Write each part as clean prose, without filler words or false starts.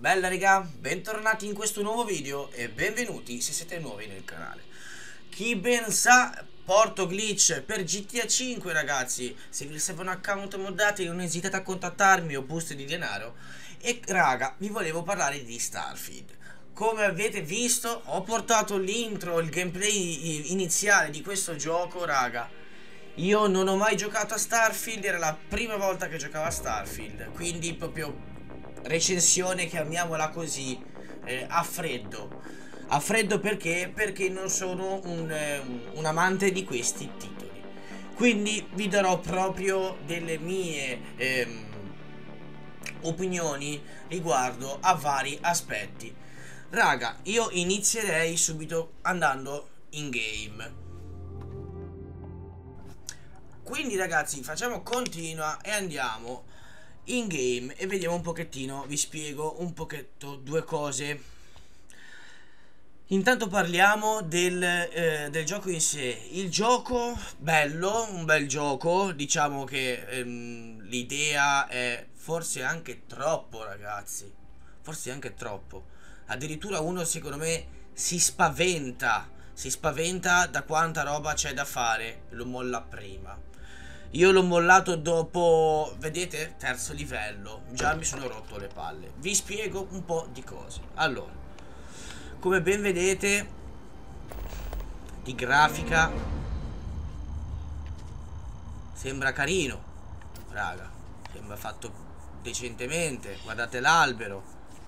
Bella raga, bentornati in questo nuovo video e benvenuti se siete nuovi nel canale. Chi ben sa, porto glitch per GTA 5 ragazzi. Se vi servono account moddati non esitate a contattarmi o buste di denaro. E raga, vi volevo parlare di Starfield. Come avete visto ho portato l'intro, il gameplay iniziale di questo gioco raga. Io non ho mai giocato a Starfield, era la prima volta che giocavo a Starfield, quindi proprio recensione, chiamiamola così, a freddo. A freddo perché? Perché non sono un amante di questi titoli. Quindi vi darò proprio delle mie opinioni riguardo a vari aspetti. Raga, io inizierei subito andando in game. Quindi ragazzi facciamo continua e andiamo in game e vediamo un pochettino, vi spiego un pochetto due cose. Intanto parliamo del gioco in sé. Il gioco bello, un bel gioco, diciamo che l'idea è forse anche troppo ragazzi, forse anche troppo. Addirittura uno secondo me si spaventa da quanta roba c'è da fare, lo molla prima. Io l'ho mollato dopo, vedete, terzo livello. Già mi sono rotto le palle. Vi spiego un po' di cose. Allora, come ben vedete, di grafica sembra carino, raga. Sembra fatto decentemente. Guardate l'albero.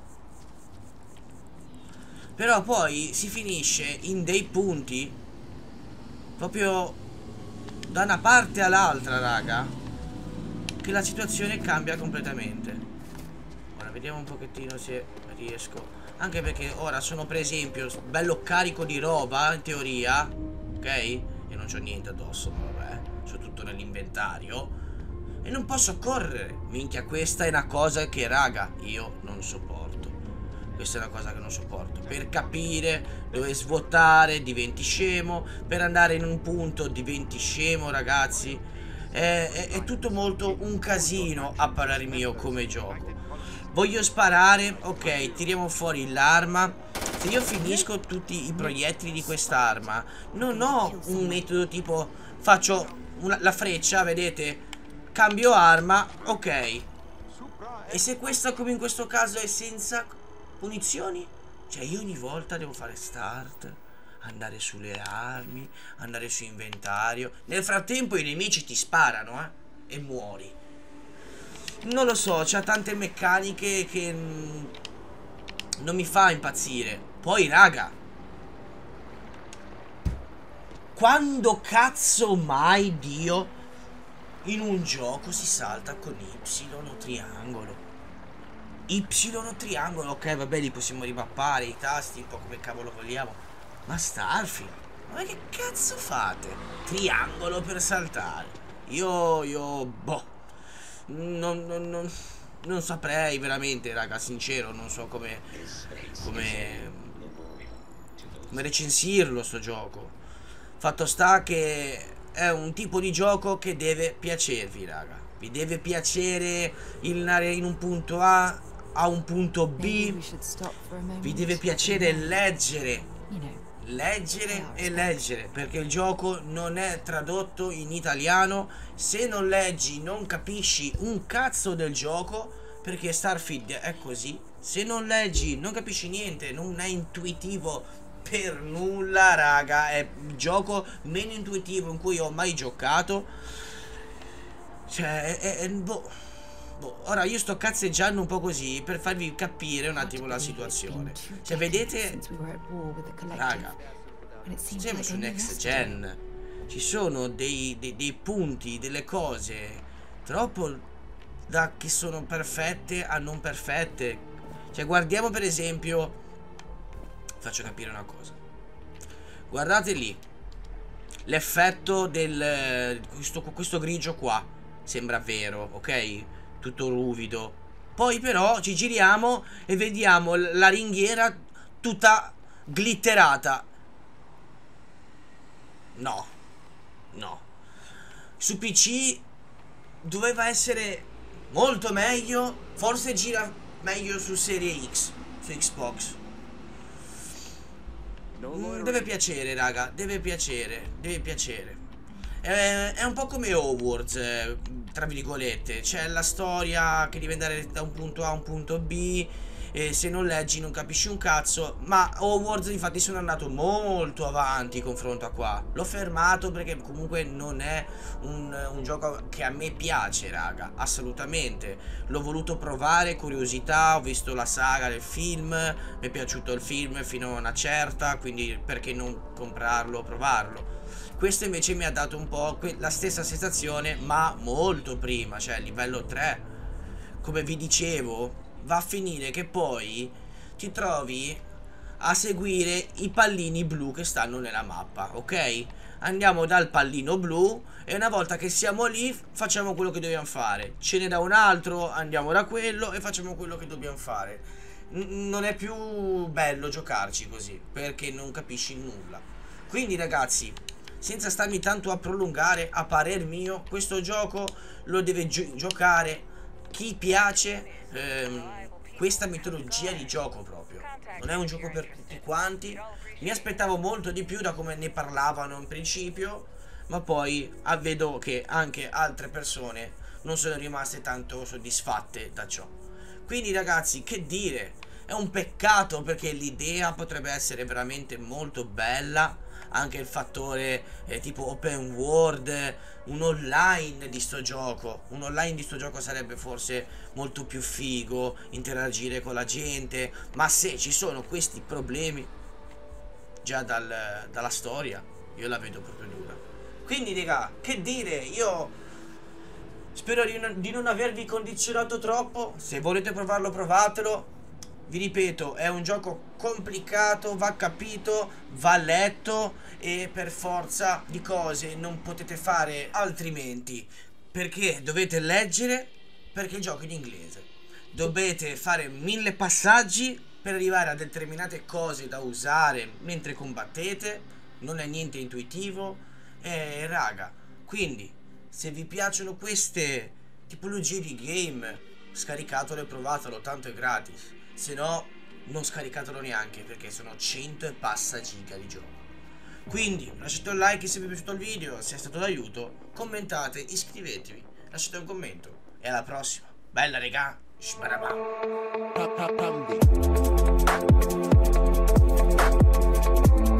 Però poi si finisce in dei punti proprio da una parte all'altra, raga, che la situazione cambia completamente. Ora vediamo un pochettino se riesco. Anche perché ora sono per esempio bello carico di roba in teoria, ok? E non c'ho niente addosso, ma vabbè, c'ho tutto nell'inventario e non posso correre. Minchia, questa è una cosa che raga io non sopporto. Questa è una cosa che non sopporto. Per capire dove svuotare diventi scemo. Per andare in un punto diventi scemo ragazzi. È tutto molto un casino a parer mio come gioco. Voglio sparare, ok, tiriamo fuori l'arma. Se io finisco tutti i proiettili di quest'arma, non ho un metodo tipo faccio la freccia, vedete? Cambio arma, ok. E se questa come in questo caso è senza munizioni, cioè io ogni volta devo fare start, andare sulle armi, andare su inventario. Nel frattempo i nemici ti sparano e muori. Non lo so, c'ha tante meccaniche che non mi fa impazzire. Poi raga, quando cazzo mai Dio in un gioco si salta con Y o triangolo? Y o triangolo, ok, vabbè, li possiamo rimappare i tasti un po' come cavolo vogliamo. Ma Starfield, ma che cazzo fate? Triangolo per saltare? Boh, non saprei veramente, raga, sincero, non so come recensirlo sto gioco. Fatto sta che è un tipo di gioco che deve piacervi, raga. Vi deve piacere il andare in un punto a un punto B. Vi deve piacere leggere e leggere, perché il gioco non è tradotto in italiano. Se non leggi non capisci un cazzo del gioco, perché Starfield è così. Se non leggi non capisci niente, non è intuitivo per nulla, raga. È il gioco meno intuitivo in cui ho mai giocato. Cioè boh. Ora io sto cazzeggiando un po' così per farvi capire un attimo la situazione. Cioè vedete, raga, siamo su Next Gen. Ci sono dei punti, delle cose troppo da che sono perfette a non perfette. Cioè guardiamo per esempio, faccio capire una cosa. Guardate lì l'effetto del questo grigio qua. Sembra vero, ok? Tutto ruvido. Poi però ci giriamo e vediamo la ringhiera tutta glitterata. No. Su PC doveva essere molto meglio. Forse gira meglio su serie X, su Xbox. Deve piacere, raga, deve piacere, deve piacere. È un po' come Hogwarts, tra virgolette. C'è la storia che devi andare da un punto A a un punto B, e se non leggi non capisci un cazzo. Ma Hogwarts infatti sono andato molto avanti confronto a qua. L'ho fermato perché comunque non è un gioco che a me piace, raga, assolutamente. L'ho voluto provare, curiosità, ho visto la saga del film, mi è piaciuto il film fino a una certa, quindi perché non comprarlo, provarlo. Questo invece mi ha dato un po' la stessa sensazione, ma molto prima, cioè livello 3. Come vi dicevo, va a finire che poi ti trovi a seguire i pallini blu che stanno nella mappa, ok? Andiamo dal pallino blu e una volta che siamo lì facciamo quello che dobbiamo fare. Ce ne da un altro, andiamo da quello e facciamo quello che dobbiamo fare. Non è più bello giocarci così, perché non capisci nulla. Quindi ragazzi, senza starmi tanto a prolungare, a parer mio, questo gioco lo deve giocare chi piace questa metodologia di gioco proprio. Non è un gioco per tutti quanti. Mi aspettavo molto di più da come ne parlavano in principio, ma poi vedo che anche altre persone non sono rimaste tanto soddisfatte da ciò. Quindi ragazzi, che dire, è un peccato perché l'idea potrebbe essere veramente molto bella. Anche il fattore tipo open world, un online di sto gioco. Un online di sto gioco sarebbe forse molto più figo, interagire con la gente. Ma se ci sono questi problemi già dalla storia, io la vedo proprio dura. Quindi raga, che dire, io spero di non avervi condizionato troppo. Se volete provarlo, provatelo. Vi ripeto, è un gioco complicato, va capito, va letto e per forza di cose non potete fare altrimenti, perché dovete leggere, perché il gioco è in inglese. Dovete fare 1000 passaggi per arrivare a determinate cose da usare mentre combattete, non è niente intuitivo e raga, quindi se vi piacciono queste tipologie di game, scaricatelo e provatelo, tanto è gratis. Se no, non scaricatelo neanche, perché sono 100 e passa giga di gioco. Quindi lasciate un like se vi è piaciuto il video, se è stato d'aiuto, commentate, iscrivetevi, lasciate un commento e alla prossima. Bella regà, sparabà.